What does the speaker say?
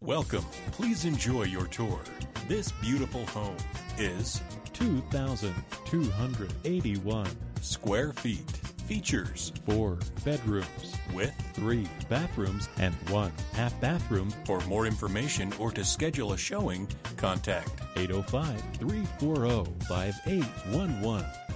Welcome. Please enjoy your tour. This beautiful home is 2,281 square feet. Features 4 bedrooms with 3 bathrooms and 1 half bathroom. For more information or to schedule a showing, contact 805-340-5811.